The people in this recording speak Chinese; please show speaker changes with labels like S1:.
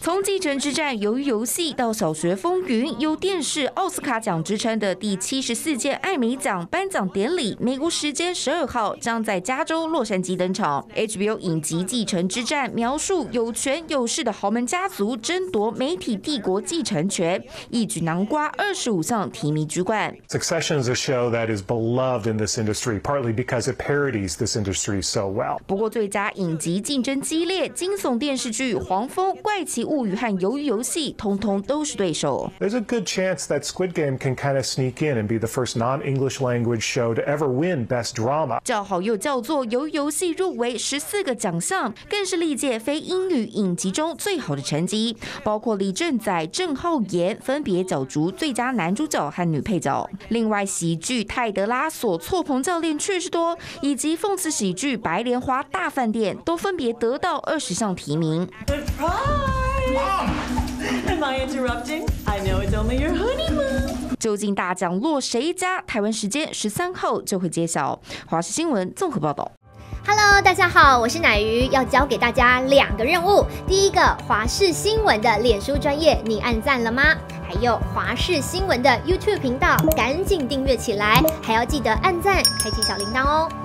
S1: 从《继承之战》鱿鱼游戏到《小学风云》，有电视奥斯卡奖之称的第74届艾美奖颁奖典礼，美国时间12号将在加州洛杉矶登场。HBO 影集《继承之战》描述有权有势的豪门家族争夺媒体帝国继承权，一举囊括25项提名居冠。
S2: Succession is a show that is beloved in this industry, partly because it parodies this industry so well.
S1: 不过，最佳影集竞争激烈，惊悚电视剧《黄蜂》、《怪奇物语》和《鱿鱼游戏》通通都是对手。
S2: There's a good chance that Squid Game can kind of sneak in and be the first non-English language show to ever win Best Drama.
S1: 叫好又叫座，鱿鱼游戏入围14个奖项，更是历届非英语影集中最好的成绩，包括李正宰、郑浩妍分别角逐最佳男主角和女配角。另外，喜剧《泰德拉索错棚教练确实多》以及讽刺喜剧《白莲花大饭店》都分别得到20项提名。
S3: Am I interrupting? I know it's only your honeymoon.
S1: 究竟大奖落谁家？台湾时间13号就会揭晓。华视新闻综合报道。
S4: Hello， 大家好，我是乃瑜，要教给大家2个任务。第一个，华视新闻的脸书专页，你按赞了吗？还有华视新闻的 YouTube 频道，赶紧订阅起来，还要记得按赞，开启小铃铛哦。